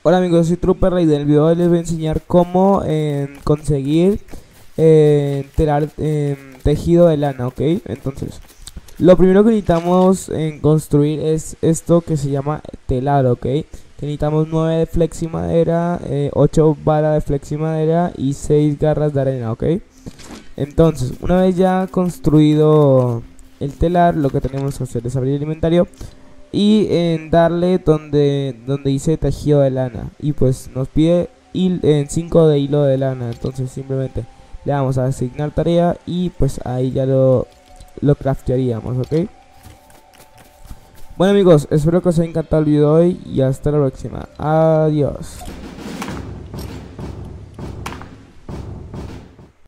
Hola amigos, soy Trooper y del video de hoy les voy a enseñar cómo conseguir telar tejido de lana, ¿ok? Entonces, lo primero que necesitamos construir es esto que se llama telar, ¿ok? Que necesitamos 9 de fleximadera, 8 varas de fleximadera y 6 garras de arena, ¿ok? Entonces, una vez ya construido el telar, lo que tenemos que hacer es abrir el inventario y en darle donde dice tejido de lana, y pues nos pide 5 de hilo de lana. Entonces simplemente le damos a asignar tarea y pues ahí ya lo craftearíamos, ok. Bueno amigos, espero que os haya encantado el video de hoy y hasta la próxima. Adiós.